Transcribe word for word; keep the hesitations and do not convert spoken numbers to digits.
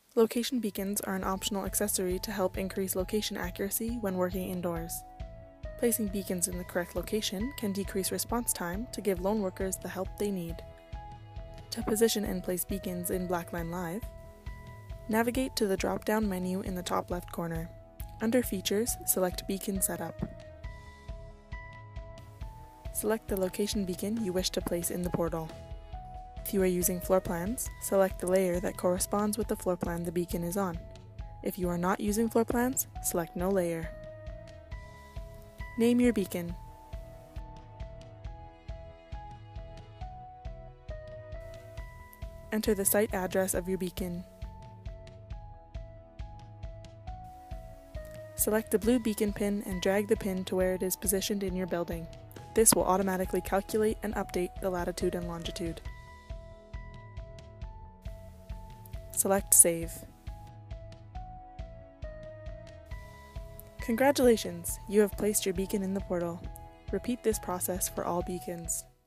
Location beacons are an optional accessory to help increase location accuracy when working indoors. Placing beacons in the correct location can decrease response time to give lone workers the help they need. To position and place beacons in Blackline Live, navigate to the drop-down menu in the top left corner. Under Features, select Beacon Setup. Select the location beacon you wish to place in the portal. If you are using floor plans, select the layer that corresponds with the floor plan the beacon is on. If you are not using floor plans, select no layer. Name your beacon. Enter the site address of your beacon. Select the blue beacon pin and drag the pin to where it is positioned in your building. This will automatically calculate and update the latitude and longitude. Select Save. Congratulations! You have placed your beacon in the portal. Repeat this process for all beacons.